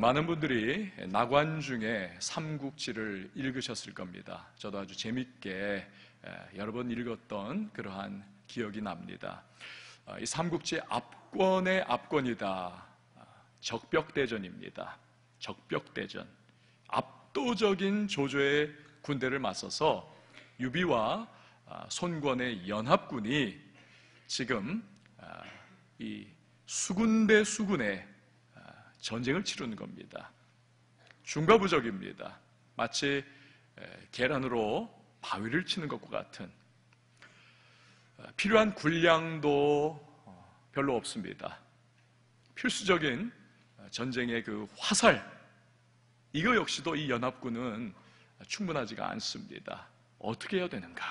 많은 분들이 나관중의 삼국지를 읽으셨을 겁니다. 저도 아주 재밌게 여러 번 읽었던 그러한 기억이 납니다. 이 삼국지의 압권의 압권이다. 적벽대전입니다. 적벽대전. 압도적인 조조의 군대를 맞서서 유비와 손권의 연합군이 지금 이 수군 대 수군의 전쟁을 치르는 겁니다. 중과부적입니다. 마치 계란으로 바위를 치는 것과 같은, 필요한 군량도 별로 없습니다. 필수적인 전쟁의 그 화살, 이거 역시도 이 연합군은 충분하지가 않습니다. 어떻게 해야 되는가?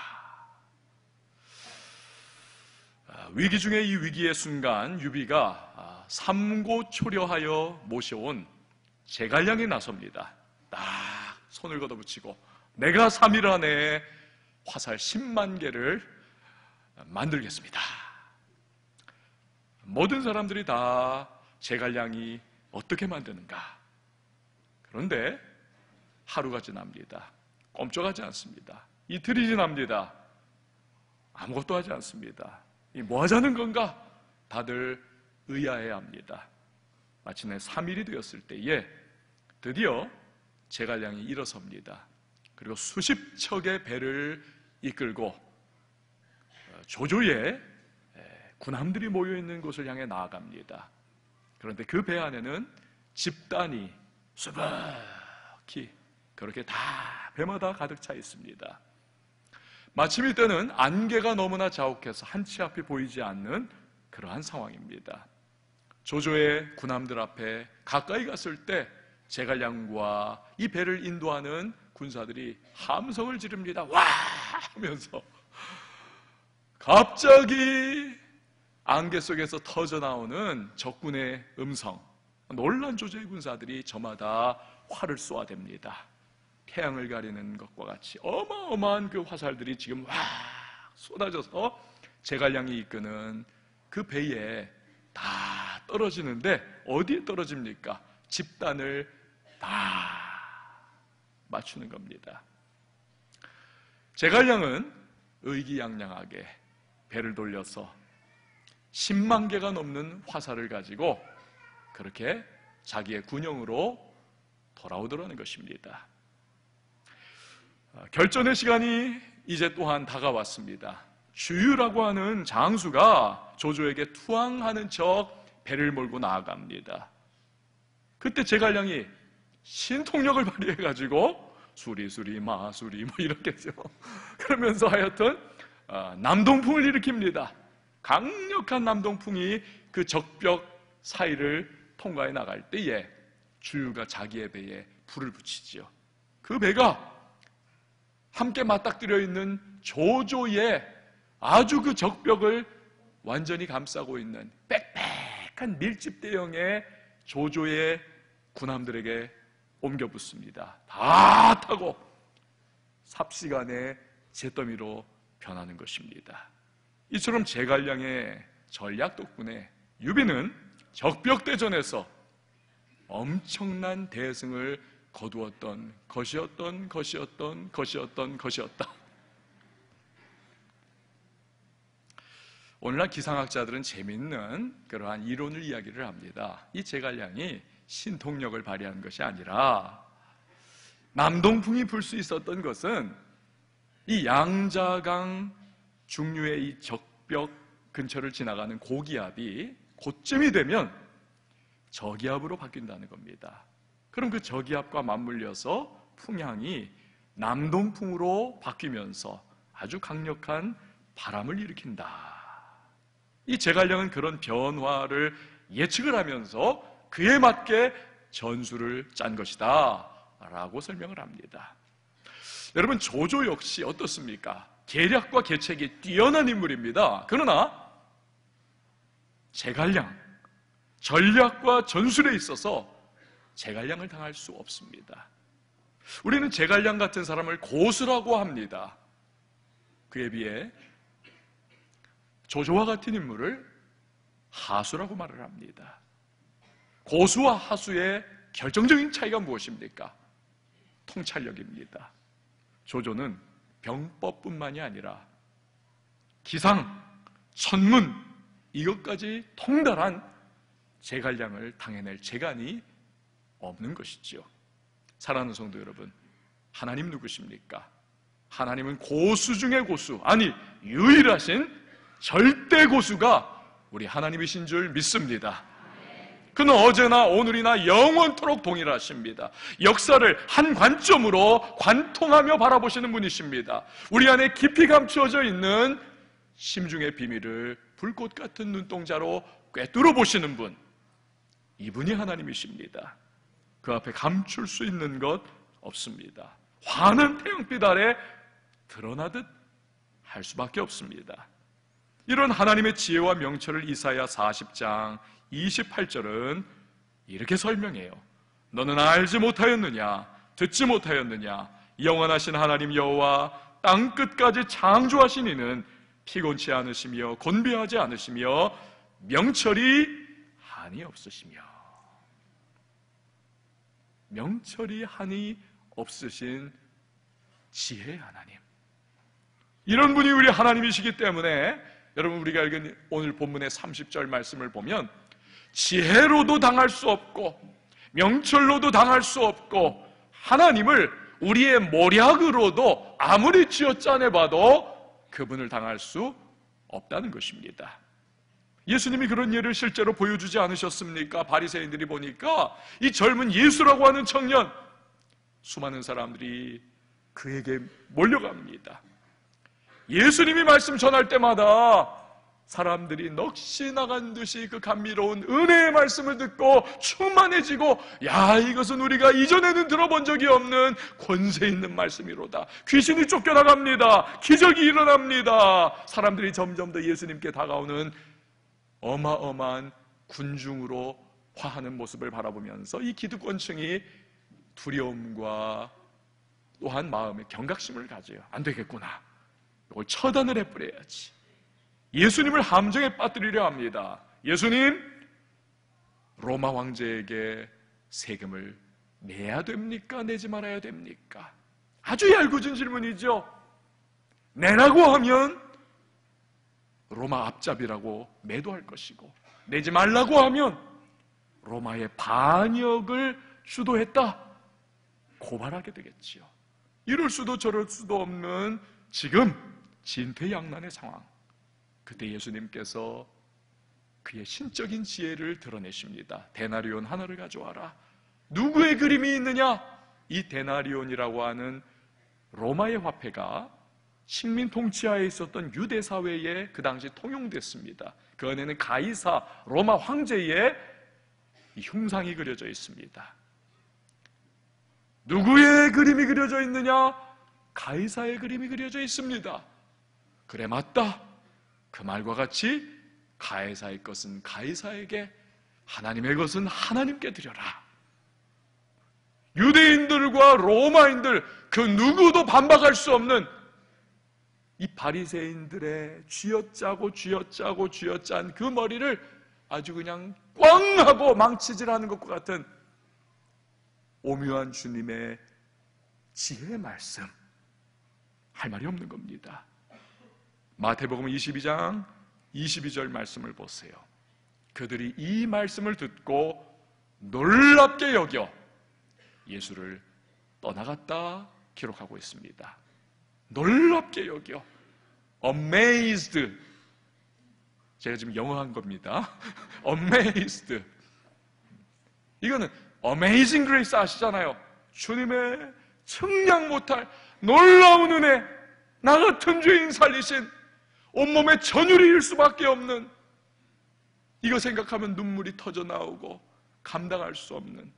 위기 중에 이 위기의 순간 유비가 삼고초려하여 모셔온 제갈량에 나섭니다. 딱 손을 걷어붙이고 내가 3일 안에 화살 10만 개를 만들겠습니다. 모든 사람들이 다 제갈량이 어떻게 만드는가? 그런데 하루가 지납니다. 꼼짝하지 않습니다. 이틀이 지납니다. 아무것도 하지 않습니다. 뭐 하자는 건가? 다들 의아해합니다. 마침내 3일이 되었을 때에 드디어 제갈량이 일어섭니다. 그리고 수십 척의 배를 이끌고 조조의 군함들이 모여있는 곳을 향해 나아갑니다. 그런데 그 배 안에는 집단이 수북히 그렇게 다 배마다 가득 차 있습니다. 마침 이때는 안개가 너무나 자욱해서 한치 앞이 보이지 않는 그러한 상황입니다. 조조의 군함들 앞에 가까이 갔을 때 제갈량과 이 배를 인도하는 군사들이 함성을 지릅니다. 와! 하면서 갑자기 안개 속에서 터져나오는 적군의 음성, 놀란 조조의 군사들이 저마다 활을 쏘아댑니다. 태양을 가리는 것과 같이 어마어마한 그 화살들이 지금 와 쏟아져서 제갈량이 이끄는 그 배에 다 떨어지는데 어디에 떨어집니까? 집단을 다 맞추는 겁니다. 제갈량은 의기양양하게 배를 돌려서 10만 개가 넘는 화살을 가지고 그렇게 자기의 군영으로 돌아오더라는 것입니다. 결전의 시간이 이제 또한 다가왔습니다. 주유라고 하는 장수가 조조에게 투항하는 척 배를 몰고 나아갑니다. 그때 제갈량이 신통력을 발휘해가지고 수리수리 마수리 뭐 이렇겠죠. 그러면서 하여튼 남동풍을 일으킵니다. 강력한 남동풍이 그 적벽 사이를 통과해 나갈 때에 주유가 자기의 배에 불을 붙이지요. 그 배가 함께 맞닥뜨려 있는 조조의 아주 그 적벽을 완전히 감싸고 있는 빽빽한 밀집 대형의 조조의 군함들에게 옮겨 붙습니다. 다 타고 삽시간에 잿더미로 변하는 것입니다. 이처럼 제갈량의 전략 덕분에 유비는 적벽대전에서 엄청난 대승을 거두었던 것이었다. 오늘날 기상학자들은 재미있는 그러한 이론을 이야기를 합니다. 이 제갈량이 신통력을 발휘한 것이 아니라 남동풍이 불 수 있었던 것은 이 양자강 중류의 이 적벽 근처를 지나가는 고기압이 고쯤이 되면 저기압으로 바뀐다는 겁니다. 그럼 그 저기압과 맞물려서 풍향이 남동풍으로 바뀌면서 아주 강력한 바람을 일으킨다. 이 제갈량은 그런 변화를 예측을 하면서 그에 맞게 전술을 짠 것이다 라고 설명을 합니다. 여러분, 조조 역시 어떻습니까? 계략과 계책이 뛰어난 인물입니다. 그러나 제갈량, 전략과 전술에 있어서 제갈량을 당할 수 없습니다. 우리는 제갈량 같은 사람을 고수라고 합니다. 그에 비해 조조와 같은 인물을 하수라고 말을 합니다. 고수와 하수의 결정적인 차이가 무엇입니까? 통찰력입니다. 조조는 병법뿐만이 아니라 기상, 천문 이것까지 통달한 제갈량을 당해낼 재간이 없는 것이지요. 사랑하는 성도 여러분, 하나님 누구십니까? 하나님은 고수 중의 고수, 아니 유일하신 절대 고수가 우리 하나님이신 줄 믿습니다. 그는 어제나 오늘이나 영원토록 동일하십니다. 역사를 한 관점으로 관통하며 바라보시는 분이십니다. 우리 안에 깊이 감추어져 있는 심중의 비밀을 불꽃 같은 눈동자로 꿰뚫어 보시는 분, 이분이 하나님이십니다. 그 앞에 감출 수 있는 것 없습니다. 환한 태양빛 아래 드러나듯 할 수밖에 없습니다. 이런 하나님의 지혜와 명철을 이사야 40장 28절은 이렇게 설명해요. 너는 알지 못하였느냐? 듣지 못하였느냐? 영원하신 하나님 여호와 땅 끝까지 창조하신 이는 피곤치 않으시며 곤비하지 않으시며 명철이 한이 없으시며. 명철이 한이 없으신 지혜의 하나님, 이런 분이 우리 하나님이시기 때문에 여러분, 우리가 읽은 오늘 본문의 30절 말씀을 보면 지혜로도 당할 수 없고 명철로도 당할 수 없고 하나님을 우리의 모략으로도 아무리 쥐어짜내봐도 그분을 당할 수 없다는 것입니다. 예수님이 그런 예를 실제로 보여주지 않으셨습니까? 바리새인들이 보니까 이 젊은 예수라고 하는 청년, 수많은 사람들이 그에게 몰려갑니다. 예수님이 말씀 전할 때마다 사람들이 넋이 나간 듯이 그 감미로운 은혜의 말씀을 듣고 충만해지고, 야, 이것은 우리가 이전에는 들어본 적이 없는 권세 있는 말씀이로다. 귀신이 쫓겨나갑니다. 기적이 일어납니다. 사람들이 점점 더 예수님께 다가오는 어마어마한 군중으로 화하는 모습을 바라보면서 이 기득권층이 두려움과 또한 마음의 경각심을 가져요. 안 되겠구나, 이걸 처단을 해버려야지. 예수님을 함정에 빠뜨리려 합니다. 예수님, 로마 황제에게 세금을 내야 됩니까? 내지 말아야 됩니까? 아주 얄궂은 질문이죠. 내라고 하면 로마 앞잡이라고 매도할 것이고, 내지 말라고 하면 로마의 반역을 주도했다, 고발하게 되겠지요. 이럴 수도 저럴 수도 없는 지금 진퇴양난의 상황, 그때 예수님께서 그의 신적인 지혜를 드러내십니다. 데나리온 하나를 가져와라. 누구의 그림이 있느냐? 이 데나리온이라고 하는 로마의 화폐가 식민 통치하에 있었던 유대 사회에 그 당시 통용됐습니다. 그 안에는 가이사 로마 황제의 흉상이 그려져 있습니다. 누구의 그림이 그려져 있느냐? 가이사의 그림이 그려져 있습니다. 그래, 맞다. 그 말과 같이 가이사의 것은 가이사에게, 하나님의 것은 하나님께 드려라. 유대인들과 로마인들 그 누구도 반박할 수 없는 이 바리새인들의 쥐어짜고 쥐어짠 그 머리를 아주 그냥 꽝 하고 망치질하는 것과 같은 오묘한 주님의 지혜의 말씀, 할 말이 없는 겁니다. 마태복음 22장 22절 말씀을 보세요. 그들이 이 말씀을 듣고 놀랍게 여겨 예수를 떠나갔다 기록하고 있습니다. 놀랍게 여겨, amazed. 제가 지금 영어한 겁니다. amazed. 이거는 amazing grace 아시잖아요. 주님의 측량 못할 놀라운 은혜, 나 같은 죄인 살리신, 온몸에 전율이 일 수밖에 없는, 이거 생각하면 눈물이 터져 나오고 감당할 수 없는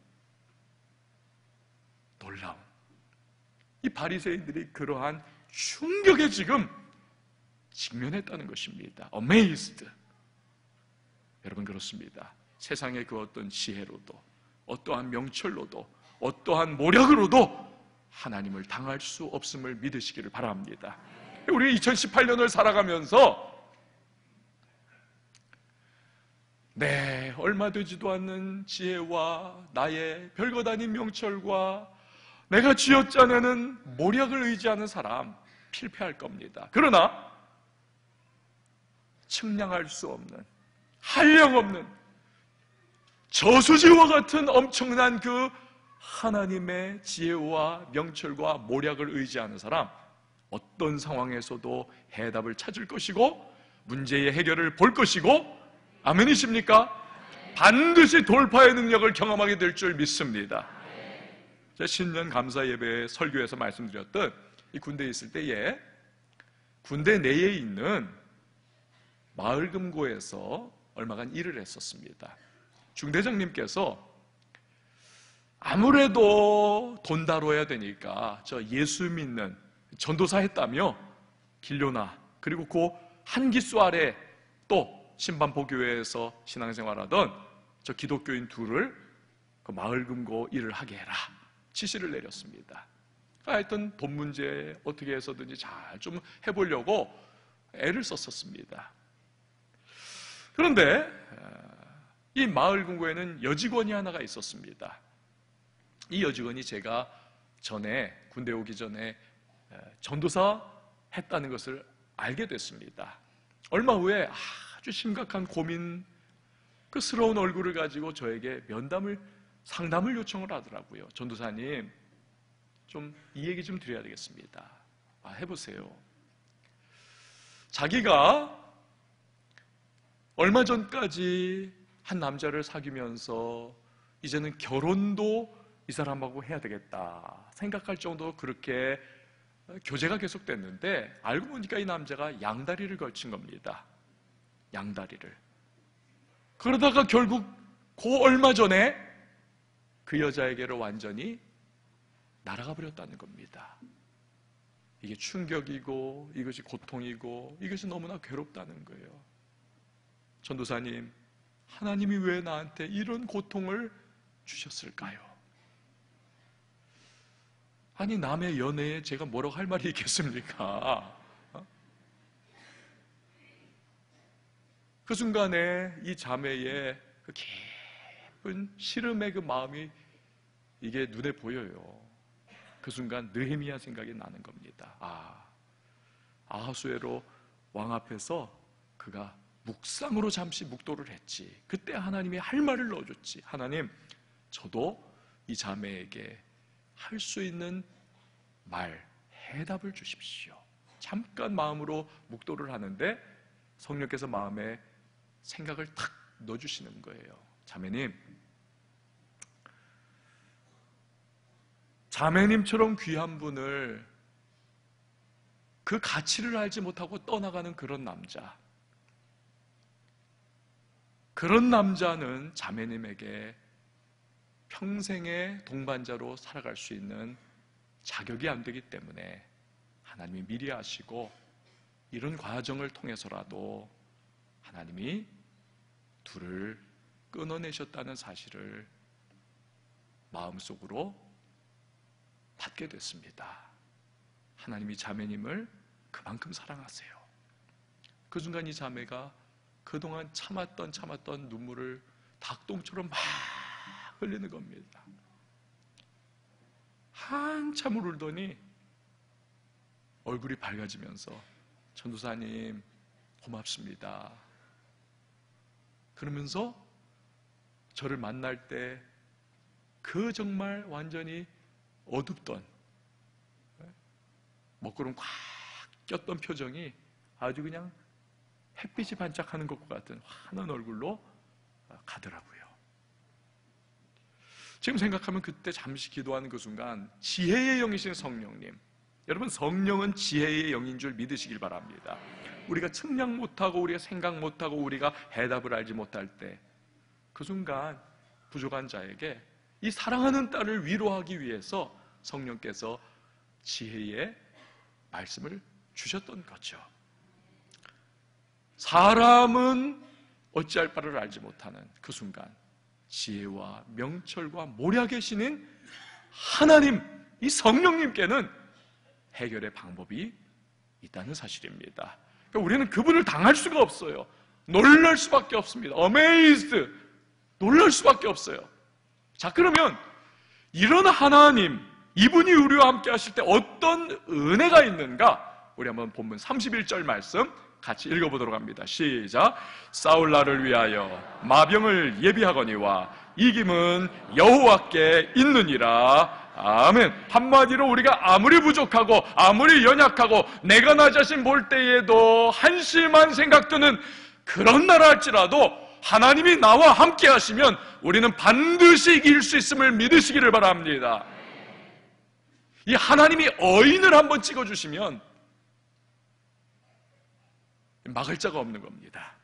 놀라움. 이 바리새인들이 그러한 충격에 지금 직면했다는 것입니다. amazed. 여러분, 그렇습니다. 세상의 그 어떤 지혜로도, 어떠한 명철로도, 어떠한 모략으로도 하나님을 당할 수 없음을 믿으시기를 바랍니다. 우리 2018년을 살아가면서 내 얼마 되지도 않는 지혜와 나의 별것 아닌 명철과 내가 쥐어짜내는 모략을 의지하는 사람 필패할 겁니다. 그러나 측량할 수 없는, 한량없는 저수지와 같은 엄청난 그 하나님의 지혜와 명철과 모략을 의지하는 사람, 어떤 상황에서도 해답을 찾을 것이고 문제의 해결을 볼 것이고, 아멘이십니까? 반드시 돌파의 능력을 경험하게 될 줄 믿습니다. 제가 신년 감사 예배 설교에서 말씀드렸던 이 군대에 있을 때에 군대 내에 있는 마을금고에서 얼마간 일을 했었습니다. 중대장님께서 아무래도 돈 다뤄야 되니까 저 예수 믿는 전도사 했다며 길료나, 그리고 그 한기수 아래 또 신반포교회에서 신앙생활하던 저 기독교인 둘을 그 마을금고 일을 하게 해라 지시를 내렸습니다. 하여튼 돈 문제 어떻게 해서든지 잘 좀 해보려고 애를 썼었습니다. 그런데 이 마을금고에는 여직원이 하나가 있었습니다. 이 여직원이 제가 전에 군대 오기 전에 전도사 했다는 것을 알게 됐습니다. 얼마 후에 아주 심각한 고민, 그 스러운 얼굴을 가지고 저에게 상담을 요청을 하더라고요. 전도사님, 좀 이 얘기 좀 드려야 되겠습니다. 해보세요. 자기가 얼마 전까지 한 남자를 사귀면서 이제는 결혼도 이 사람하고 해야 되겠다 생각할 정도로 그렇게 교제가 계속됐는데, 알고 보니까 이 남자가 양다리를 걸친 겁니다. 양다리를. 그러다가 결국 그 얼마 전에 그 여자에게로 완전히 날아가 버렸다는 겁니다. 이게 충격이고 이것이 고통이고 이것이 너무나 괴롭다는 거예요. 전도사님, 하나님이 왜 나한테 이런 고통을 주셨을까요? 아니, 남의 연애에 제가 뭐라고 할 말이 있겠습니까? 그 순간에 이 자매의 그 깊은 시름의 그 마음이 이게 눈에 보여요. 그 순간 느헤미야 생각이 나는 겁니다. 아하수에로 왕 앞에서 그가 묵상으로 잠시 묵도를 했지. 그때 하나님이 할 말을 넣어줬지. 하나님, 저도 이 자매에게 할 수 있는 말, 해답을 주십시오. 잠깐 마음으로 묵도를 하는데 성령께서 마음에 생각을 탁 넣어주시는 거예요. 자매님처럼 귀한 분을, 그 가치를 알지 못하고 떠나가는 그런 남자, 그런 남자는 자매님에게 평생의 동반자로 살아갈 수 있는 자격이 안 되기 때문에 하나님이 미리 아시고 이런 과정을 통해서라도 하나님이 둘을 끊어내셨다는 사실을 마음속으로 받게 됐습니다. 하나님이 자매님을 그만큼 사랑하세요. 그 순간 이 자매가 그동안 참았던 눈물을 닭똥처럼 막 흘리는 겁니다. 한참을 울더니 얼굴이 밝아지면서 전도사님 고맙습니다 그러면서 저를 만날 때 그 정말 완전히 어둡던 먹구름 꽉 꼈던 표정이 아주 그냥 햇빛이 반짝하는 것과 같은 환한 얼굴로 가더라고요. 지금 생각하면 그때 잠시 기도하는 그 순간 지혜의 영이신 성령님, 여러분 성령은 지혜의 영인 줄 믿으시길 바랍니다. 우리가 측량 못하고 우리가 생각 못하고 우리가 해답을 알지 못할 때 그 순간 부족한 자에게 이 사랑하는 딸을 위로하기 위해서 성령께서 지혜의 말씀을 주셨던 거죠. 사람은 어찌할 바를 알지 못하는 그 순간 지혜와 명철과 모략의 신인 하나님, 이 성령님께는 해결의 방법이 있다는 사실입니다. 그러니까 우리는 그분을 당할 수가 없어요. 놀랄 수밖에 없습니다. amazed. 놀랄 수밖에 없어요. 자, 그러면 이런 하나님, 이분이 우리와 함께 하실 때 어떤 은혜가 있는가? 우리 한번 본문 31절 말씀 같이 읽어보도록 합니다. 시작. 사울 나를 위하여 마병을 예비하거니와 이김은 여호와께 있느니라. 아멘. 한마디로 우리가 아무리 부족하고 아무리 연약하고 내가 나 자신 볼 때에도 한심한 생각 드는 그런 나라 할지라도 하나님이 나와 함께 하시면 우리는 반드시 이길 수 있음을 믿으시기를 바랍니다. 이 하나님이 어인을 한번 찍어주시면 막을 자가 없는 겁니다.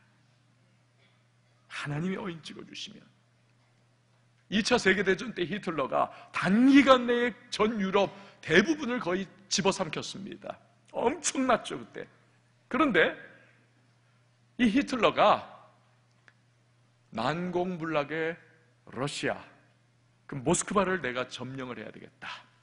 하나님이 어인 찍어주시면. 2차 세계대전 때 히틀러가 단기간 내에 전 유럽 대부분을 거의 집어삼켰습니다. 엄청났죠 그때. 그런데 이 히틀러가 난공불락의 러시아, 그 모스크바를 내가 점령을 해야 되겠다.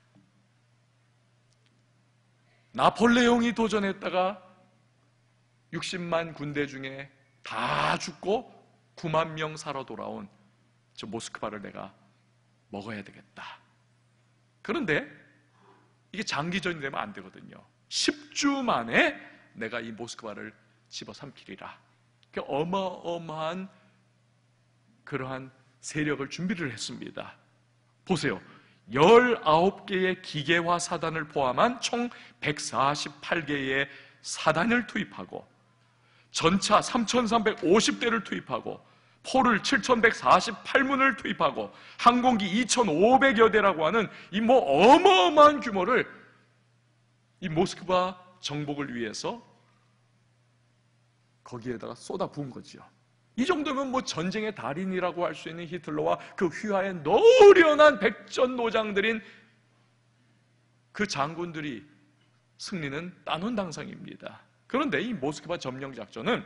나폴레옹이 도전했다가 60만 군대 중에 다 죽고 9만 명 살아 돌아온 저 모스크바를 내가 먹어야 되겠다. 그런데 이게 장기전이 되면 안 되거든요. 10주 만에 내가 이 모스크바를 집어삼키리라. 어마어마한 그러한 세력을 준비를 했습니다. 보세요. 19개의 기계화 사단을 포함한 총 148개의 사단을 투입하고 전차 3,350대를 투입하고 포를 7,148문을 투입하고 항공기 2,500여 대라고 하는 이 어마어마한 규모를 이 모스크바 정복을 위해서 거기에다가 쏟아 부은 거지요. 이 정도면 전쟁의 달인이라고 할 수 있는 히틀러와 그 휘하에 노련한 백전노장들인 그 장군들이 승리는 따놓은 당상입니다. 그런데 이 모스크바 점령 작전은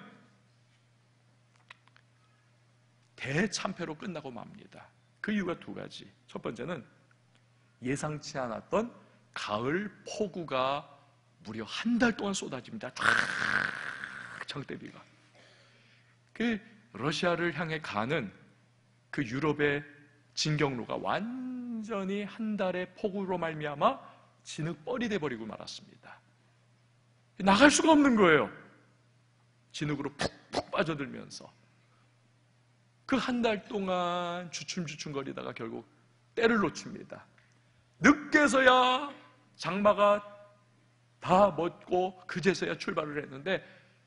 대참패로 끝나고 맙니다. 그 이유가 두 가지. 첫 번째는 예상치 않았던 가을 폭우가 무려 한 달 동안 쏟아집니다. 쫙 장대비가. 그 러시아를 향해 가는 그 유럽의 진경로가 완전히 한 달의 폭우로 말미암아 진흙벌이 돼버리고 말았습니다. 나갈 수가 없는 거예요. 진흙으로 푹푹 빠져들면서 그 한 달 동안 주춤주춤거리다가 결국 때를 놓칩니다. 늦게서야 장마가 다 멎고 그제서야 출발을 했는데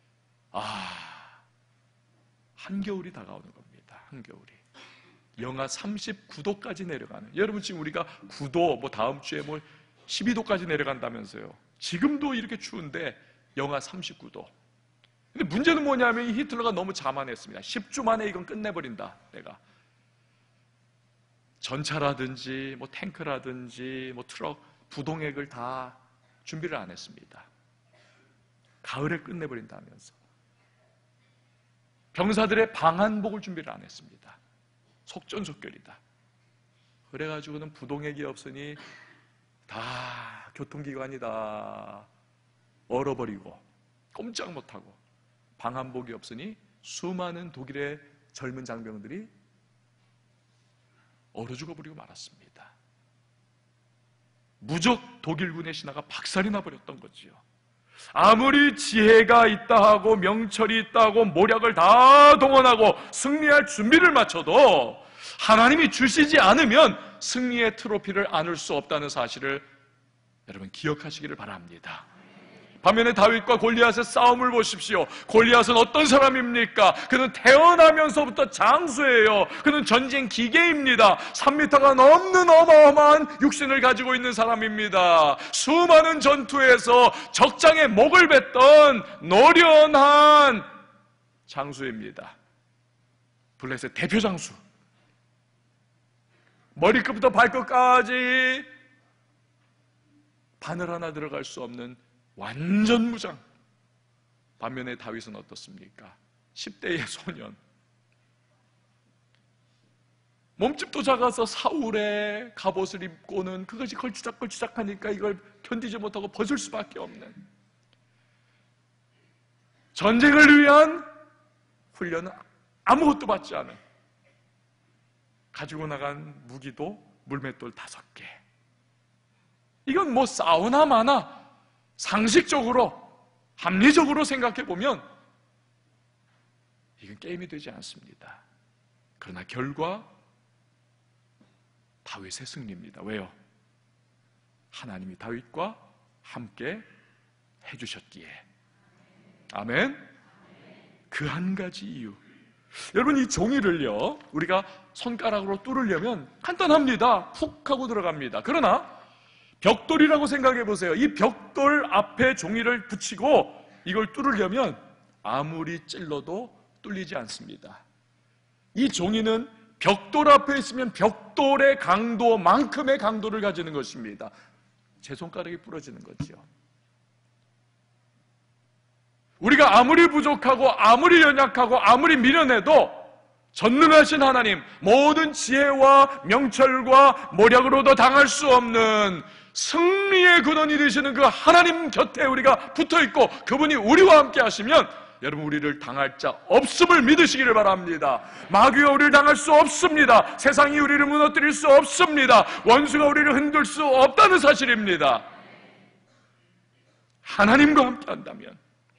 한겨울이 다가오는 겁니다. 한겨울이. 영하 39도까지 내려가는. 여러분 지금 우리가 9도, 다음 주에 12도까지 내려간다면서요. 지금도 이렇게 추운데 영하 39도. 근데 문제는 뭐냐면 이 히틀러가 너무 자만했습니다. 10주 만에 이건 끝내버린다. 내가. 전차라든지 탱크라든지 트럭, 부동액을 다 준비를 안 했습니다. 가을에 끝내버린다 하면서. 병사들의 방한복을 준비를 안 했습니다. 속전속결이다. 그래가지고는 부동액이 없으니 다 교통기관이 다 얼어버리고 꼼짝 못하고 방한복이 없으니 수많은 독일의 젊은 장병들이 얼어 죽어버리고 말았습니다. 무적 독일군의 신하가 박살이 나버렸던 거지요. 아무리 지혜가 있다 하고 명철이 있다 하고 모략을 다 동원하고 승리할 준비를 마쳐도 하나님이 주시지 않으면 승리의 트로피를 안을 수 없다는 사실을 여러분 기억하시기를 바랍니다. 반면에 다윗과 골리앗의 싸움을 보십시오. 골리앗은 어떤 사람입니까? 그는 태어나면서부터 장수예요. 그는 전쟁 기계입니다. 3m가 넘는 어마어마한 육신을 가지고 있는 사람입니다. 수많은 전투에서 적장에 목을 뱉던 노련한 장수입니다. 블레셋 대표 장수. 머리끝부터 발끝까지 바늘 하나 들어갈 수 없는 완전 무장. 반면에 다윗은 어떻습니까? 10대의 소년. 몸집도 작아서 사울의 갑옷을 입고는 그것이 걸치작걸치작하니까 이걸 견디지 못하고 벗을 수밖에 없는 전쟁을 위한 훈련은 아무것도 받지 않은, 가지고 나간 무기도 물맷돌 5개. 이건 뭐 싸우나 마나 상식적으로 합리적으로 생각해 보면 이건 게임이 되지 않습니다. 그러나 결과 다윗의 승리입니다. 왜요? 하나님이 다윗과 함께 해주셨기에. 아멘. 그 한 가지 이유. 여러분, 이 종이를요 우리가 손가락으로 뚫으려면 간단합니다. 푹 하고 들어갑니다. 그러나 벽돌이라고 생각해 보세요. 이 벽돌 앞에 종이를 붙이고 이걸 뚫으려면 아무리 찔러도 뚫리지 않습니다. 이 종이는 벽돌 앞에 있으면 벽돌의 강도만큼의 강도를 가지는 것입니다. 제 손가락이 부러지는 거죠. 우리가 아무리 부족하고 아무리 연약하고 아무리 미련해도 전능하신 하나님, 모든 지혜와 명철과 모략으로도 당할 수 없는 승리의 근원이 되시는 그 하나님 곁에 우리가 붙어있고 그분이 우리와 함께 하시면 여러분, 우리를 당할 자 없음을 믿으시기를 바랍니다. 마귀가 우리를 당할 수 없습니다. 세상이 우리를 무너뜨릴 수 없습니다. 원수가 우리를 흔들 수 없다는 사실입니다. 하나님과 함께 한다면.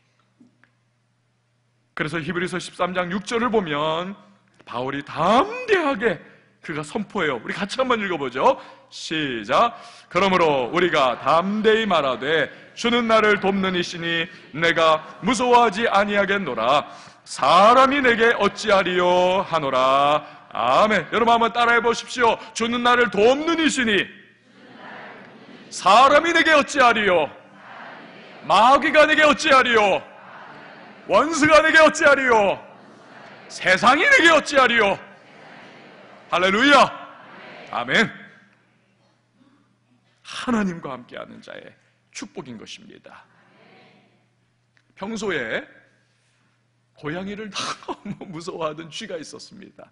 그래서 히브리서 13장 6절을 보면 바울이 담대하게 그가 선포해요. 우리 같이 한번 읽어보죠. 시작. 그러므로 우리가 담대히 말하되 주는 나를 돕는 이시니 내가 무서워하지 아니하겠노라. 사람이 내게 어찌하리요 하노라. 아멘. 여러분 한번 따라해 보십시오. 주는 나를 돕는 이시니 사람이 내게 어찌하리요, 마귀가 내게 어찌하리요, 원수가 내게 어찌하리요, 세상이 내게 어찌하리요. 할렐루야. 아멘. 하나님과 함께하는 자의 축복인 것입니다. 평소에 고양이를 너무 무서워하던 쥐가 있었습니다.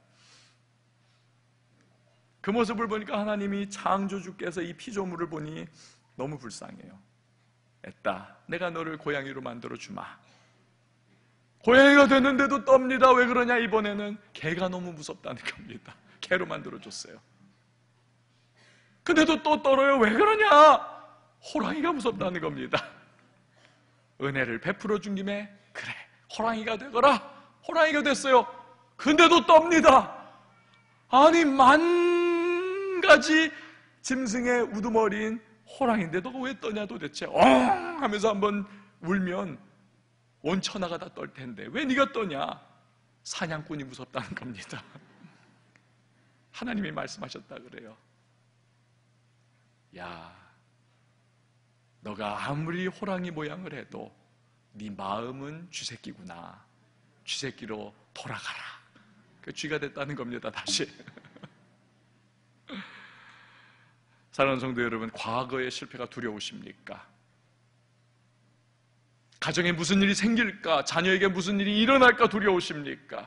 그 모습을 보니까 하나님이 창조주께서 이 피조물을 보니 너무 불쌍해요. 애따, 내가 너를 고양이로 만들어 주마. 고양이가 됐는데도 떱니다. 왜 그러냐? 이번에는 개가 너무 무섭다는 겁니다. 개로 만들어줬어요. 근데도 또 떨어요. 왜 그러냐? 호랑이가 무섭다는 겁니다. 은혜를 베풀어 준 김에 그래, 호랑이가 되거라. 호랑이가 됐어요. 근데도 떱니다. 아니, 만 가지 짐승의 우두머리인 호랑이인데 너가 왜 떠냐 도대체? 하면서 한번 울면 온 천하가 다 떨 텐데 왜 네가 떠냐? 사냥꾼이 무섭다는 겁니다. 하나님이 말씀하셨다 그래요. 야, 너가 아무리 호랑이 모양을 해도 네 마음은 쥐새끼구나. 쥐새끼로 돌아가라. 그 쥐가 됐다는 겁니다. 다시. 사랑하는 성도 여러분, 과거의 실패가 두려우십니까? 가정에 무슨 일이 생길까? 자녀에게 무슨 일이 일어날까 두려우십니까?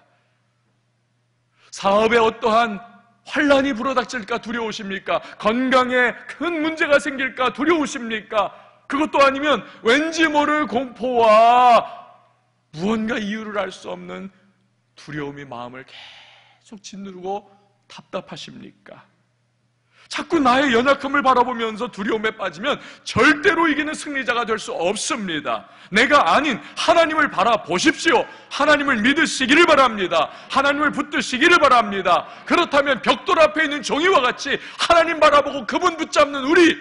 사업에 어떠한 환란이 불어닥칠까 두려우십니까? 건강에 큰 문제가 생길까 두려우십니까? 그것도 아니면 왠지 모를 공포와 무언가 이유를 알 수 없는 두려움이 마음을 계속 짓누르고 답답하십니까? 자꾸 나의 연약함을 바라보면서 두려움에 빠지면 절대로 이기는 승리자가 될 수 없습니다. 내가 아닌 하나님을 바라보십시오. 하나님을 믿으시기를 바랍니다. 하나님을 붙드시기를 바랍니다. 그렇다면 벽돌 앞에 있는 종이와 같이 하나님 바라보고 그분 붙잡는 우리,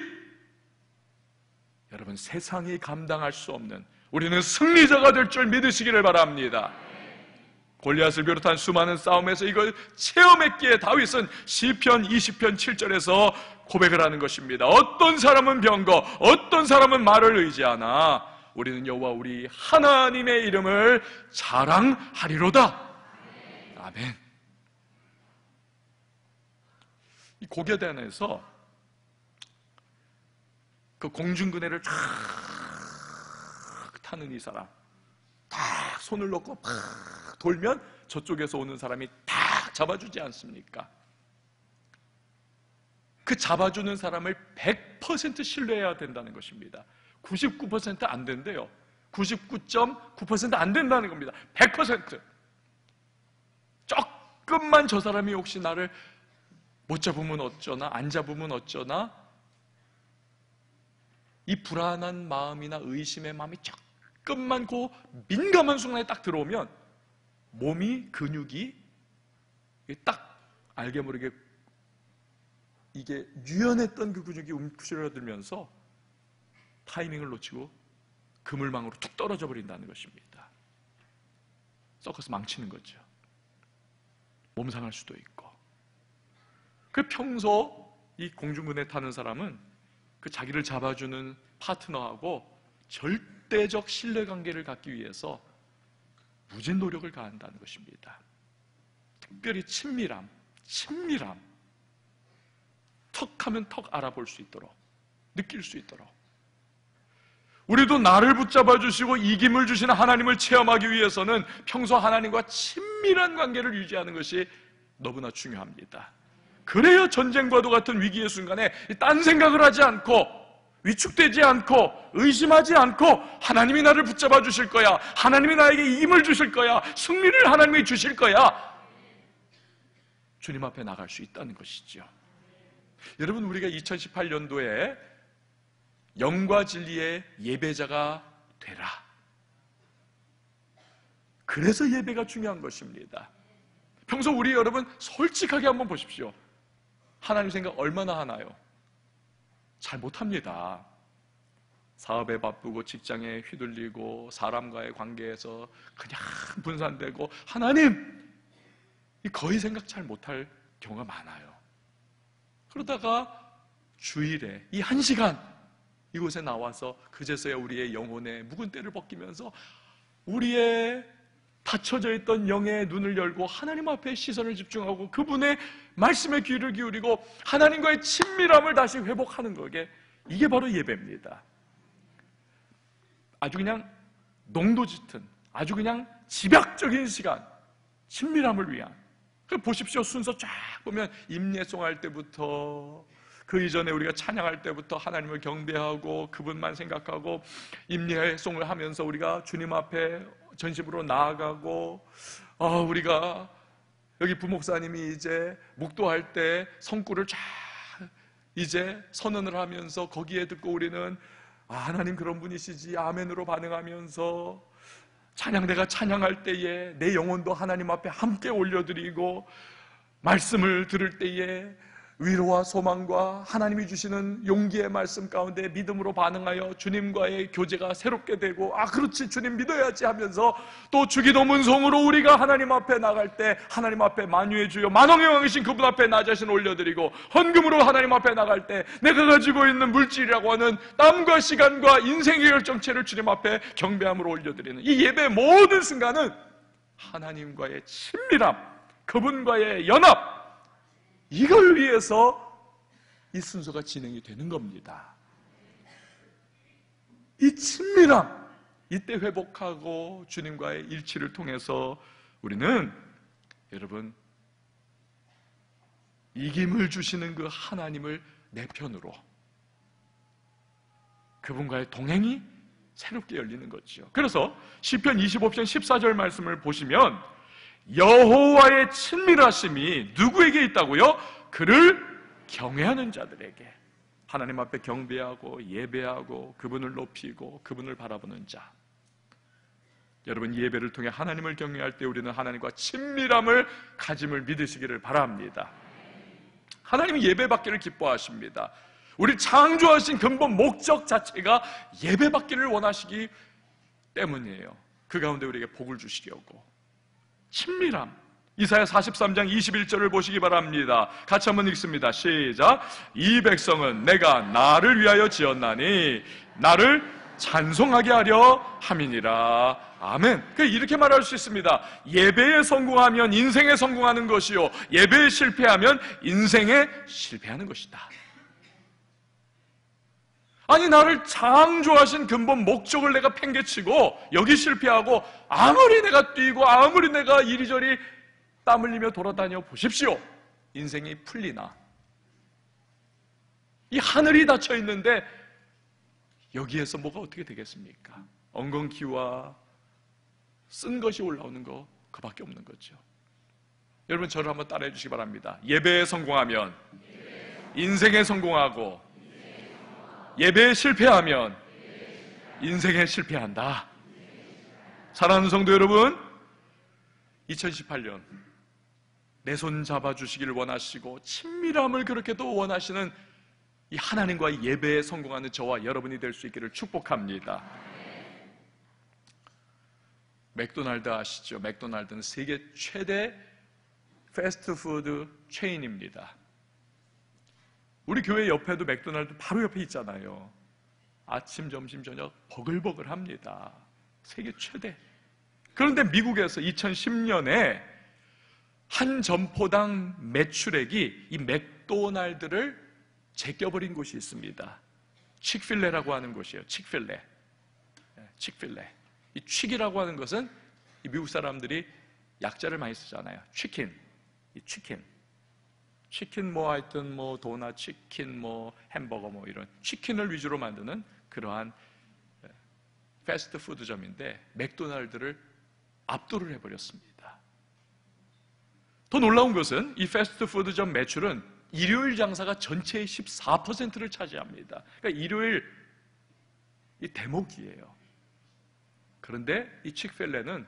여러분, 세상이 감당할 수 없는 우리는 승리자가 될 줄 믿으시기를 바랍니다. 골리앗을 비롯한 수많은 싸움에서 이걸 체험했기에 다윗은 시편 20편 7절에서 고백을 하는 것입니다. 어떤 사람은 병거, 어떤 사람은 말을 의지하나 우리는 여호와 우리 하나님의 이름을 자랑하리로다. 아멘. 이 고교단에서 그 공중근해를 쫙 타는 이 사람, 딱 손을 놓고 팍 돌면 저쪽에서 오는 사람이 딱 잡아주지 않습니까? 그 잡아주는 사람을 100% 신뢰해야 된다는 것입니다. 99% 안 된대요. 99.9% 안 된다는 겁니다. 100%. 조금만 저 사람이 혹시 나를 못 잡으면 어쩌나, 안 잡으면 어쩌나, 이 불안한 마음이나 의심의 마음이 조금만 그 민감한 순간에 딱 들어오면 몸이, 근육이 딱 알게 모르게 이게 유연했던 그 근육이 움츠러들면서 타이밍을 놓치고 그물망으로 툭 떨어져 버린다는 것입니다. 썩어서 망치는 거죠. 몸 상할 수도 있고. 그 평소 이 공중근에 타는 사람은 그 자기를 잡아주는 파트너하고 절대적 신뢰관계를 갖기 위해서 무진 노력을 가한다는 것입니다. 특별히 친밀함, 턱하면 턱 알아볼 수 있도록, 느낄 수 있도록. 우리도 나를 붙잡아 주시고 이김을 주시는 하나님을 체험하기 위해서는 평소 하나님과 친밀한 관계를 유지하는 것이 너무나 중요합니다. 그래야 전쟁과도 같은 위기의 순간에 딴 생각을 하지 않고, 위축되지 않고, 의심하지 않고, 하나님이 나를 붙잡아 주실 거야, 하나님이 나에게 이김을 주실 거야, 승리를 하나님이 주실 거야, 주님 앞에 나갈 수 있다는 것이죠. 여러분, 우리가 2018년도에 영과 진리의 예배자가 되라. 그래서 예배가 중요한 것입니다. 평소 우리 여러분 솔직하게 한번 보십시오. 하나님 생각 얼마나 하나요? 잘 못합니다. 사업에 바쁘고 직장에 휘둘리고 사람과의 관계에서 그냥 분산되고 하나님 거의 생각 잘 못할 경우가 많아요. 그러다가 주일에 이 1시간 이곳에 나와서 그제서야 우리의 영혼의 묵은 때를 벗기면서 우리의 닫혀져 있던 영의 눈을 열고 하나님 앞에 시선을 집중하고 그분의 말씀에 귀를 기울이고 하나님과의 친밀함을 다시 회복하는 거게, 이게 바로 예배입니다. 아주 그냥 농도 짙은, 아주 그냥 집약적인 시간, 친밀함을 위한. 보십시오. 순서 쫙 보면 임예송 할 때부터 그 이전에 우리가 찬양할 때부터 하나님을 경배하고 그분만 생각하고 임예송을 하면서 우리가 주님 앞에 전심으로 나아가고, 우리가 여기 부목사님이 이제 묵도할 때 성구를 쫙 이제 선언을 하면서 거기에 듣고 우리는 하나님 그런 분이시지 아멘으로 반응하면서 찬양대가 찬양할 때에 내 영혼도 하나님 앞에 함께 올려드리고, 말씀을 들을 때에 위로와 소망과 하나님이 주시는 용기의 말씀 가운데 믿음으로 반응하여 주님과의 교제가 새롭게 되고, 그렇지 주님 믿어야지 하면서 또 주기도 문성으로 우리가 하나님 앞에 나갈 때 하나님 앞에 만유의 주여 만왕의 왕이신 그분 앞에 나 자신 올려드리고, 헌금으로 하나님 앞에 나갈 때 내가 가지고 있는 물질이라고 하는 땀과 시간과 인생의 결정체를 주님 앞에 경배함으로 올려드리는 이 예배의 모든 순간은 하나님과의 친밀함, 그분과의 연합, 이걸 위해서 이 순서가 진행이 되는 겁니다. 이 친밀함, 이때 회복하고 주님과의 일치를 통해서 우리는 여러분 이김을 주시는 그 하나님을 내 편으로, 그분과의 동행이 새롭게 열리는 거죠. 그래서 시편 25편 14절 말씀을 보시면 여호와의 친밀하심이 누구에게 있다고요? 그를 경외하는 자들에게. 하나님 앞에 경배하고 예배하고 그분을 높이고 그분을 바라보는 자. 여러분, 예배를 통해 하나님을 경외할 때 우리는 하나님과 친밀함을 가짐을 믿으시기를 바랍니다. 하나님이 예배받기를 기뻐하십니다. 우리 창조하신 근본 목적 자체가 예배받기를 원하시기 때문이에요. 그 가운데 우리에게 복을 주시려고. 친밀함. 이사야 43장 21절을 보시기 바랍니다. 같이 한번 읽습니다. 시작. 이 백성은 내가 나를 위하여 지었나니 나를 찬송하게 하려 함이니라. 아멘. 이렇게 말할 수 있습니다. 예배에 성공하면 인생에 성공하는 것이요, 예배에 실패하면 인생에 실패하는 것이다. 아니, 나를 창조하신 근본 목적을 내가 팽개치고 여기 실패하고 아무리 내가 뛰고 아무리 내가 이리저리 땀 흘리며 돌아다녀 보십시오. 인생이 풀리나? 이 하늘이 닫혀 있는데 여기에서 뭐가 어떻게 되겠습니까? 엉겅퀴와 쓴 것이 올라오는 거, 그밖에 없는 거죠. 여러분 저를 한번 따라해 주시기 바랍니다. 예배에 성공하면 인생에 성공하고, 예배에 실패하면 인생에 실패한다. 사랑하는 성도 여러분, 2018년 내 손 잡아주시기를 원하시고 친밀함을 그렇게도 원하시는 이 하나님과의 예배에 성공하는 저와 여러분이 될 수 있기를 축복합니다. 맥도날드 아시죠? 맥도날드는 세계 최대 패스트푸드 체인입니다. 우리 교회 옆에도 맥도날드 바로 옆에 있잖아요. 아침, 점심, 저녁 버글버글합니다. 세계 최대. 그런데 미국에서 2010년에 한 점포당 매출액이 이 맥도날드를 제껴버린 곳이 있습니다. 칙필레라고 하는 곳이에요. 칙필레. 이 칙이라고 하는 것은 이 미국 사람들이 약자를 많이 쓰잖아요. 치킨. 치킨 뭐 하여튼 뭐 도넛, 치킨 뭐 햄버거 뭐 이런 치킨을 위주로 만드는 그러한 패스트푸드점인데 맥도날드를 압도를 해버렸습니다. 더 놀라운 것은 이 패스트푸드점 매출은 일요일 장사가 전체의 14%를 차지합니다. 그러니까 일요일 이 대목이에요. 그런데 이 칙필레는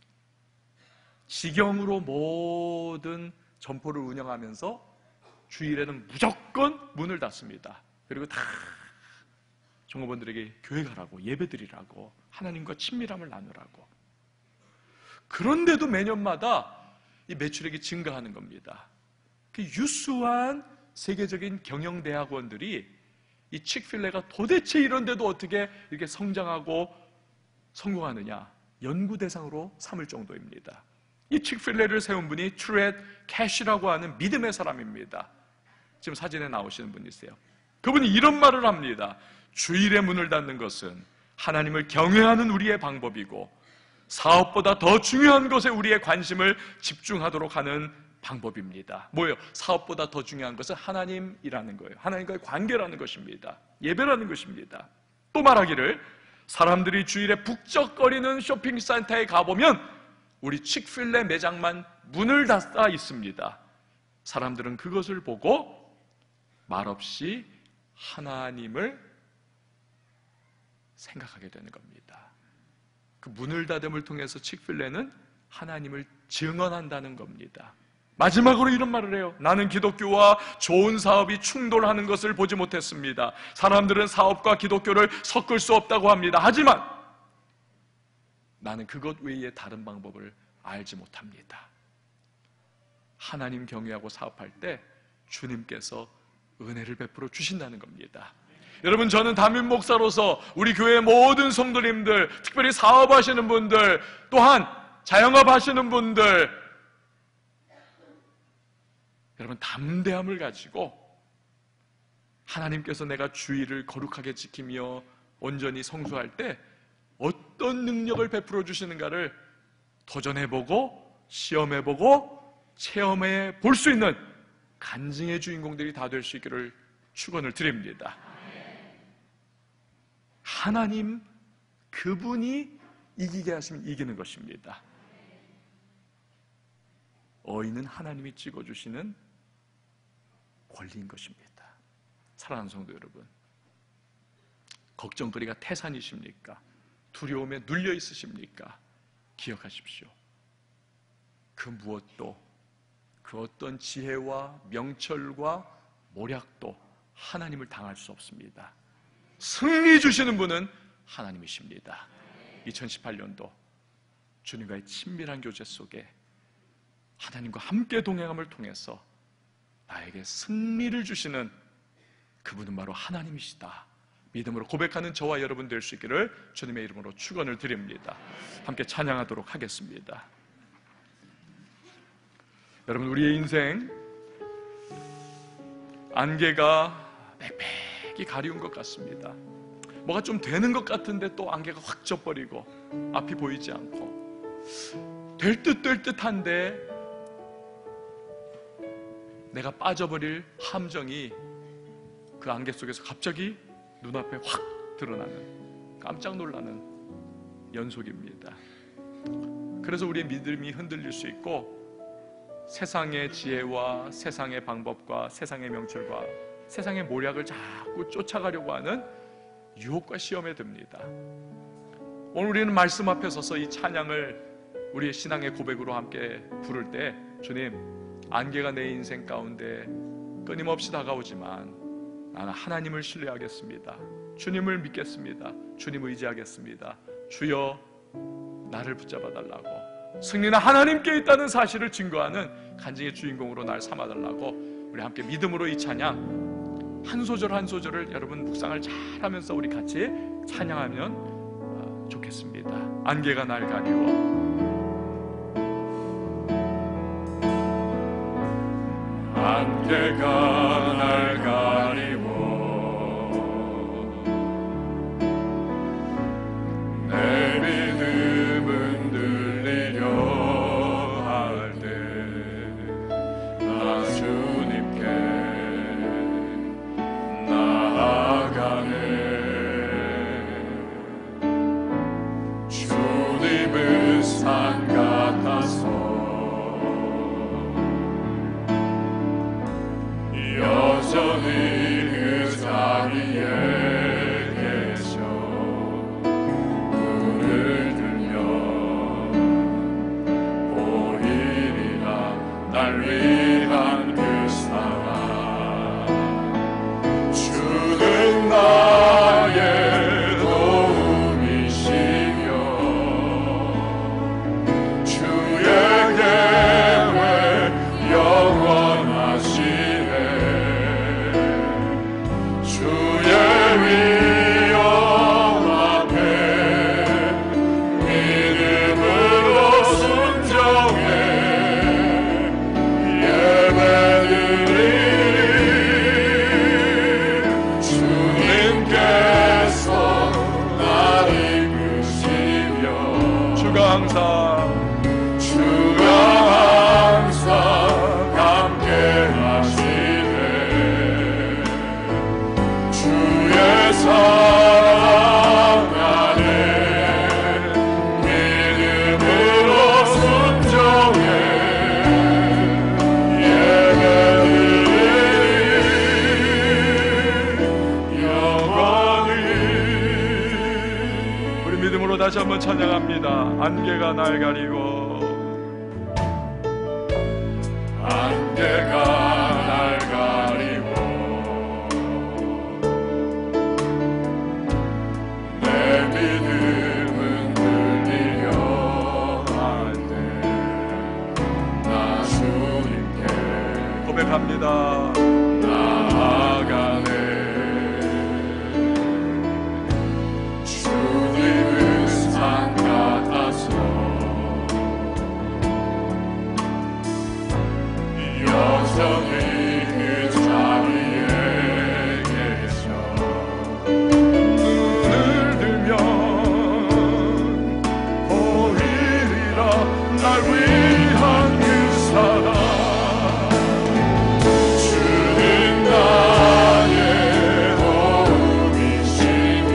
직영으로 모든 점포를 운영하면서 주일에는 무조건 문을 닫습니다. 그리고 다 종업원들에게 교회 가라고, 예배드리라고, 하나님과 친밀함을 나누라고. 그런데도 매년마다 이 매출액이 증가하는 겁니다. 그 유수한 세계적인 경영대학원들이 이 칙필레가 도대체 이런데도 어떻게 이렇게 성장하고 성공하느냐 연구 대상으로 삼을 정도입니다. 이 칙필레를 세운 분이 트렛 캐시라고 하는 믿음의 사람입니다. 지금 사진에 나오시는 분이세요. 그분이 이런 말을 합니다. 주일에 문을 닫는 것은 하나님을 경외하는 우리의 방법이고 사업보다 더 중요한 것에 우리의 관심을 집중하도록 하는 방법입니다. 뭐예요? 사업보다 더 중요한 것은 하나님이라는 거예요. 하나님과의 관계라는 것입니다. 예배라는 것입니다. 또 말하기를 사람들이 주일에 북적거리는 쇼핑센터에 가보면 우리 칙필레 매장만 문을 닫아 있습니다. 사람들은 그것을 보고 말없이 하나님을 생각하게 되는 겁니다. 그 문을 닫음을 통해서 칙필레는 하나님을 증언한다는 겁니다. 마지막으로 이런 말을 해요. 나는 기독교와 좋은 사업이 충돌하는 것을 보지 못했습니다. 사람들은 사업과 기독교를 섞을 수 없다고 합니다. 하지만 나는 그것 외에 다른 방법을 알지 못합니다. 하나님 경외하고 사업할 때 주님께서 은혜를 베풀어 주신다는 겁니다. 여러분, 저는 담임 목사로서 우리 교회 모든 성도님들, 특별히 사업하시는 분들, 또한 자영업 하시는 분들, 여러분 담대함을 가지고 하나님께서 내가 주의를 거룩하게 지키며 온전히 성수할 때 어떤 능력을 베풀어 주시는가를 도전해보고 시험해보고 체험해 볼 수 있는 간증의 주인공들이 다 될 수 있기를 축원을 드립니다. 하나님 그분이 이기게 하시면 이기는 것입니다. 어인은 하나님이 찍어주시는 권리인 것입니다. 사랑하는 성도 여러분, 걱정거리가 태산이십니까? 두려움에 눌려 있으십니까? 기억하십시오. 그 무엇도, 그 어떤 지혜와 명철과 모략도 하나님을 당할 수 없습니다. 승리 주시는 분은 하나님이십니다. 2018년도 주님과의 친밀한 교제 속에 하나님과 함께 동행함을 통해서 나에게 승리를 주시는 그분은 바로 하나님이시다. 믿음으로 고백하는 저와 여러분 될 수 있기를 주님의 이름으로 축원을 드립니다. 함께 찬양하도록 하겠습니다. 여러분, 우리의 인생 안개가 빽빽이 가리운 것 같습니다. 뭐가 좀 되는 것 같은데 또 안개가 확 져버리고 앞이 보이지 않고 될 듯 될 듯한데 내가 빠져버릴 함정이 그 안개 속에서 갑자기 눈앞에 확 드러나는 깜짝 놀라는 연속입니다. 그래서 우리의 믿음이 흔들릴 수 있고 세상의 지혜와 세상의 방법과 세상의 명철과 세상의 모략을 자꾸 쫓아가려고 하는 유혹과 시험에 듭니다. 오늘 우리는 말씀 앞에 서서 이 찬양을 우리의 신앙의 고백으로 함께 부를 때, 주님, 안개가 내 인생 가운데 끊임없이 다가오지만 나는 하나님을 신뢰하겠습니다. 주님을 믿겠습니다. 주님 의지하겠습니다. 주여 나를 붙잡아 달라고, 승리는 하나님께 있다는 사실을 증거하는 간증의 주인공으로 날 삼아달라고, 우리 함께 믿음으로 이 찬양 한 소절 한 소절을 여러분 묵상을 잘하면서 우리 같이 찬양하면 좋겠습니다. 안개가 날 가리워, 안개가 날 가리워, 내 믿음은 들리려 할 때 나 주님께 나아가네. 주님은 산 같아서 여전히 그 자리에 계셔. 눈을 들면 보이리라 날 위한 그 사랑. 주는 나의 도움이시며 주의 계획 영원하시네. 주의 위엄 앞에 믿음으로 순종해 예배드리리. 주님께서 날 이끄시며 주가 항상 함께 하시네. 주의 사랑 안에 믿음으로 순종해 예배드리리 영원히. 우리 믿음으로 다시 한번 찬양합니다. 안개가 날 가리고, 안개가 날 가리고, 내 믿음은 들리려 할 때 나 주님께 고백합니다. 나아가네. 주님은 산 같아서 여전히 그 자리에 계셔. 눈을 들면 보이리라 날 위한 그 사랑. 주는 나의 도움이시며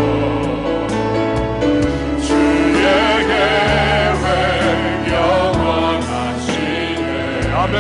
주의 계획 영원하시네. 아멘.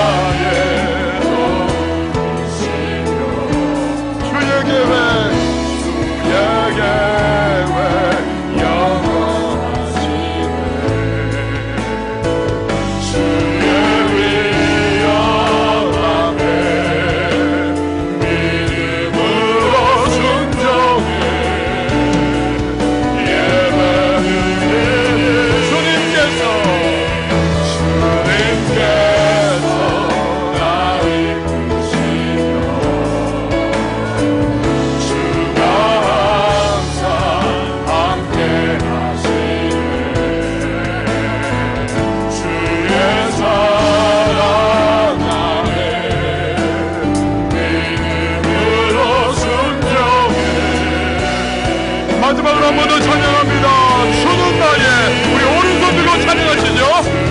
주의 계획 마지막으로 한 번 더 찬양합니다. 주는 나의, 우리 오른손 들고 찬양하시죠.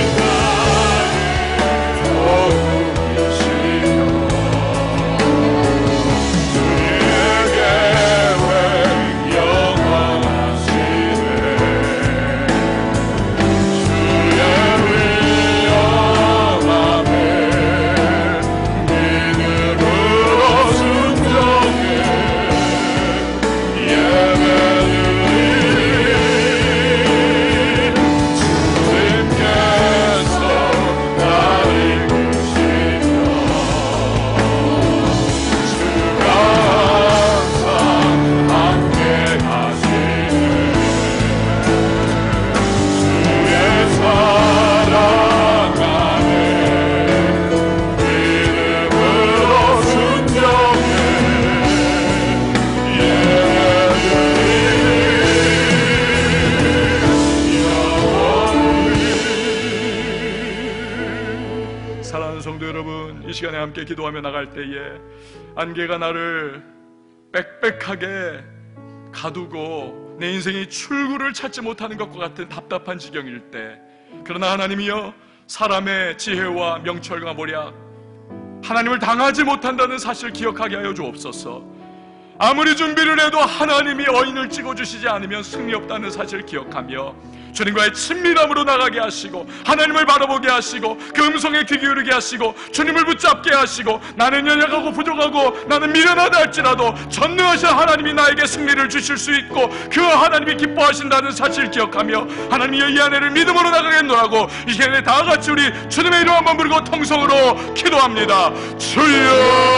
이 시간에 함께 기도하며 나갈 때에 안개가 나를 빽빽하게 가두고 내 인생이 출구를 찾지 못하는 것과 같은 답답한 지경일 때, 그러나 하나님이여 사람의 지혜와 명철과 모략, 하나님을 당하지 못한다는 사실을 기억하게 하여 주옵소서. 아무리 준비를 해도 하나님이 어인을 찍어주시지 않으면 승리 없다는 사실을 기억하며 주님과의 친밀함으로 나가게 하시고 하나님을 바라보게 하시고 그 음성에 귀 기울이게 하시고 주님을 붙잡게 하시고, 나는 연약하고 부족하고 나는 미련하다 할지라도 전능하신 하나님이 나에게 승리를 주실 수 있고 그 하나님이 기뻐하신다는 사실을 기억하며 하나님의 이 안에를 믿음으로 나가겠노라고 이 시간에 다 같이 우리 주님의 이름 한번 부르고 통성으로 기도합니다. 주여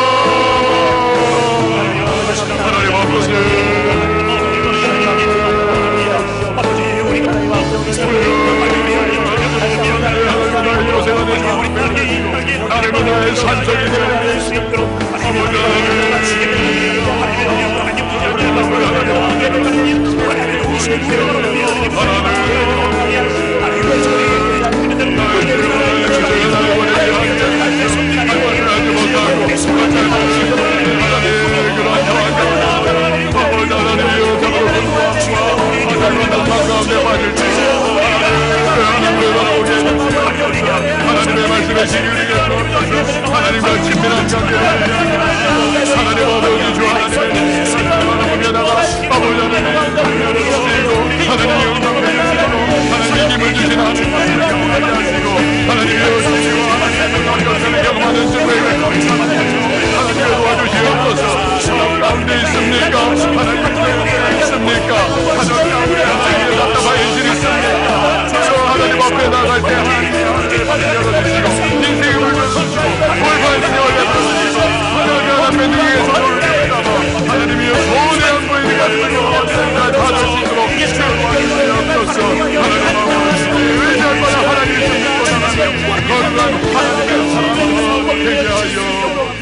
하나님 아버지, 하나님은 나의 산적이 되어 하나님의 말씀에 기울이겠소. 하나님과 친밀한 관계를 하나님 아버지 주 하나님의 바라보며 나가 아버지 하나님을 주시고 하나님의 영광을 주시고 하나님의 힘을 주신 하나님을 경험하게 하시고 하나님의 여신이와 하나님의 영광을 경험하는 주님을 하나님을 도와주시옵소서. 가운데 있습니까? 하나님 가운데 있습니까? 하나님 가운데 인생에 답답한 일들이 있습니까? 하나님 앞에 나갈 때 하나님의 문을 열어주시고 인생의 물을 던지고 돌발신이 올려주시고 하나님 앞에 능에서 올려주시고 하나님이여 좋은 양보에 가지고 언젠가 받을 수 있도록 주옵소서. 하나님 아버지 의지할 거야 하나님의 믿고 거룩한 하나님의 사랑으로 되게 하여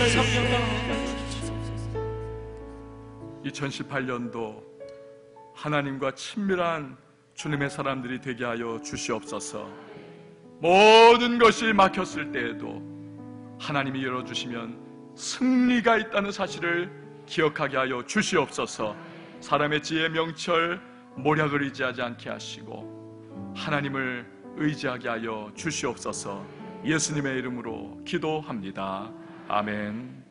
2018년도 하나님과 친밀한 주님의 사람들이 되게 하여 주시옵소서. 모든 것이 막혔을 때에도 하나님이 열어주시면 승리가 있다는 사실을 기억하게 하여 주시옵소서. 사람의 지혜, 명철, 모략을 의지하지 않게 하시고 하나님을 의지하게 하여 주시옵소서. 예수님의 이름으로 기도합니다. 아멘.